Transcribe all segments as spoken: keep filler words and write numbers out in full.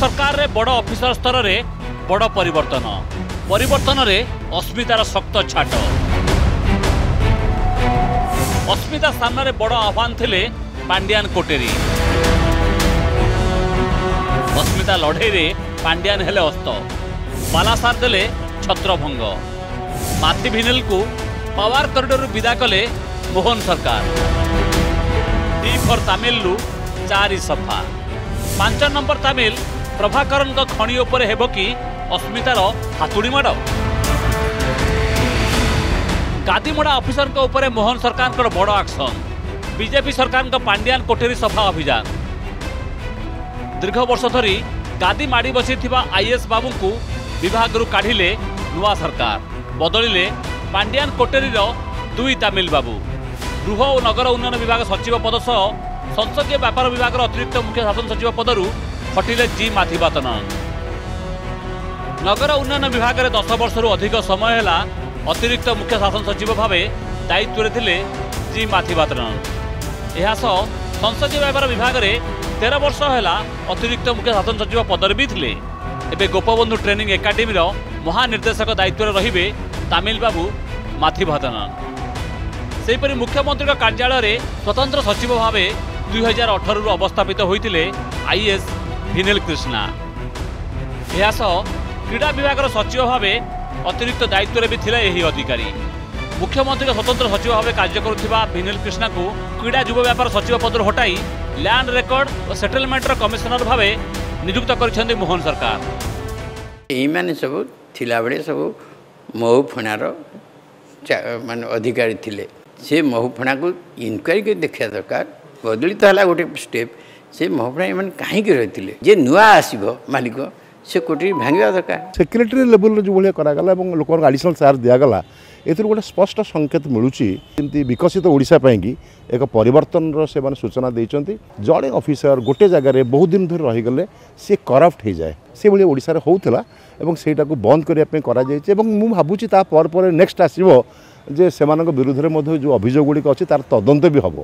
सरकार रे बड़ ऑफिसर स्तर रे बड़ परिवर्तन परिवर्तन रे अस्मितार शक्त छाट। अस्मिता सामने बड़ आह्वान थिले पांड्यान कोटेरी। अस्मिता लड़े रे पांड्यान हेले अस्त बालासार देले छत्रभंग। माथि भिनेल को पावर कॉरिडोर विदा कले मोहन सरकार। डी फॉर तमिल लु चारि सफा। पांच नंबर तमिल प्रभाकरन को खणी उपरे हेबो कि अस्मितार हातुड़ी माड़। गादीमड़ा ऑफिसर को उपरे मोहन सरकार को बड़ एक्शन। बीजेपी सरकार को पांड्यान कोठेरी सफा अभियान। दीर्घ वर्ष धरी गादी माड़ी बसी आईएएस बाबू को विभाग रु काढ़िले नुआ सरकार। बदलिले पांड्यान कोटेरी दुई तमिल बाबू। गृह और नगर उन्नयन विभाग सचिव पद सह संसदीय व्यापार विभाग अतिरिक्त मुख्य शासन सचिव पदरु हटिले जी माथिवातनन। नगर उन्नयन विभाग में दस वर्ष अधिक समय है अतिरिक्त मुख्य शासन सचिव भाव दायित्व थिले जी माथिवातनन। यह संसदीय व्यापार विभाग में तेरह वर्ष है अतिरिक्त मुख्य शासन सचिव पदर भी थिले। एबे गोपबंधु ट्रेनिंग एकाडेमी महानिर्देशक दायित्व रहिबे तमिल बाबू माथिवातनन। सेहीपरि मुख्यमंत्री कार्यालय में स्वतंत्र सचिव भाव दुई हजार अठर रु अवस्थापित होते आईएएस भिनेल कृष्णा। यह क्रीड़ा विभाग सचिव भाव अतिरिक्त दायित्व भी थिले यही अधिकारी। मुख्यमंत्री स्वतंत्र सचिव भाव कार्य करुवा भिनेल कृष्णा को क्रीड़ा युव व्यापार सचिव पदर हटाई लैंड रेकर्ड और सेटलमेंटर कमिशनर भाव नियुक्त कर मोहन सरकार। यही सब थिला बेले सब महू फणार मान अधिकारी थिले। से महू फणा को इनक्वारी कर देखा दरकार। बदलित है गोटे स्टेप। से महू फणा मान कहीं रही जे नुआ आसब मालिक से कोटी भांगा दरकार। सेक्रेटरी लेवल जो भाई करागला लोक आडिशनल चार्ज दिगला ए गोटे स्पष्ट संकेत मिलूँ विकसित ओडिशा कि एक परिवर्तन से माने सूचना देते। जड़े ऑफिसर गोटे जगह बहुत दिन धरी रहीगले सी करप्ट हो जाए से भाई ओडिशा रे होउथला एवं सेटा को बंद करने करा जायछि। एवं मु भाबुछि ता पर पर नेक्स्ट आसीबो जे सेमानक विरुद्ध रे मध्ये जो अभियोग गुड़िक अच्छी तार तदंत भी हम।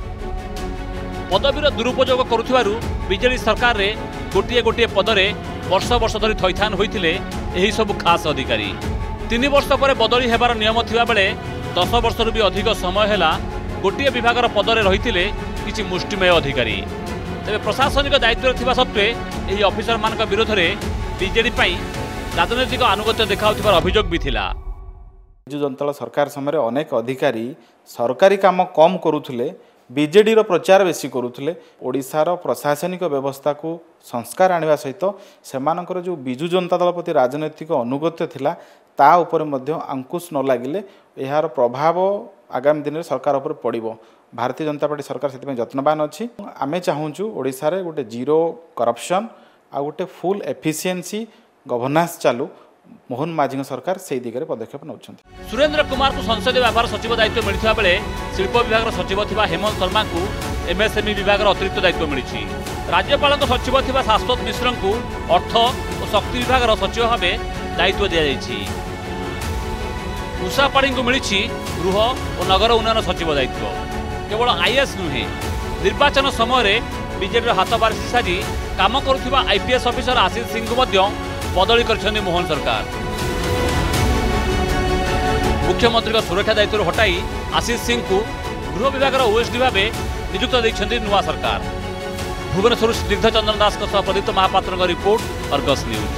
पदवीर दुरुपयोग करुथिबारु बीजेडी सरकार रे गोटे गोटे पदरे वर्ष वर्ष धरी थैथान होइथिले एही सब खास अधिकारी। तीन वर्ष पर बदली हेबार नियम थिबा बेले दस वर्ष भी अधिक समय है गोटे विभाग पदरे रही किसी मुष्टिमेय अधिकारी। तेरे प्रशासनिक दायित्व थिबा सत्वे एही ऑफिसर मान विरोध में बीजेडी राजनैतिक आनुगत्य देखा अभियोग भी थिला। बिजु जनता सरकार समय अनेक अधिकारी सरकारी काम कम करुले बीजेडी रो प्रचार बेसी करुले। ओडिशार प्रशासनिक व्यवस्था को संस्कार आनिबा सहित सेमानकर जो बिजु जनता दल प्रति राजनैतिक अनुगत्य थिला ता ऊपर मध्य अंकुश न लगिले यार प्रभाव आगामी दिन में सरकार उपर पड़ो। भारतीय जनता पार्टी सरकार से जत्नवान अच्छी। आमे चाहूँ ओडिशा रे गोटे जीरो करप्शन आ गोटे फुल एफिशिएंसी गवर्नेंस चालू मोहन माझी सरकार से दिगरे पदक्षेप नौछंती। सुरेंद्र कुमार को संसदीय व्यापार सचिव दायित्व मिलता बेले शिल्प विभाग सचिव थिबा हेमंत शर्मा को एमएसएमई विभाग अतिरिक्त दायित्व मिली। राज्यपाल सचिव थिबा शाश्वत मिश्र को अर्थ और शक्ति विभाग सचिव भाव दायित्व दि जाइछि। उषा पाढ़ी को मिली गृह और नगर उन्नयन सचिव दायित्व। केवल आईएएस नुहे निर्वाचन समय बीजेडी हाथ बारिश सारी काम करुवा आईपीएस ऑफिसर आशीष सिंह को बदली कर मोहन सरकार। मुख्यमंत्री सुरक्षा दायित्व हटाई आशीष सिंह को गृह विभाग ओएसडी भाव नियुक्त देते नुआ सरकार। भुवनेश्वर स्निग्ध Chandran Das Pradipta Mahapatra report Argus news.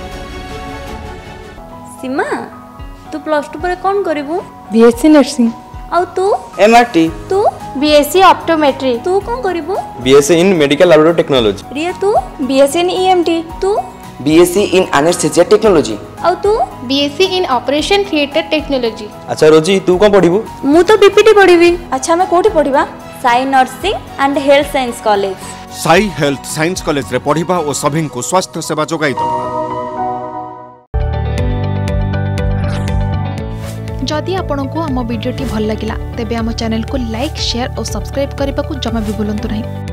Seema तू प्लस टू पर कौन करिवु? BSc nursing. और तू? एमआरटी। तू? BSc optometry. तू कौन करिवु? BSc in medical laboratory technology. Riya तू? BSc in EMT. तू? BSc in anaesthesia technology. और तू? BSc in operation theatre technology. अच्छा रोजी तू कौन पढ़िबु? मु तो बीपीटी पढ़िबी। अच्छा मैं कोठी पढ़िबा? Sai nursing and health science college. Sai health science college रे पढ़िबा और सभी को स्वास्थ्य सेवा जोगाई दबा। जदि आपंक आम भिडी भल लगा तेब आम चैनल को लाइक शेयर और सब्सक्राइब करने को जमा भी भूलु नहीं।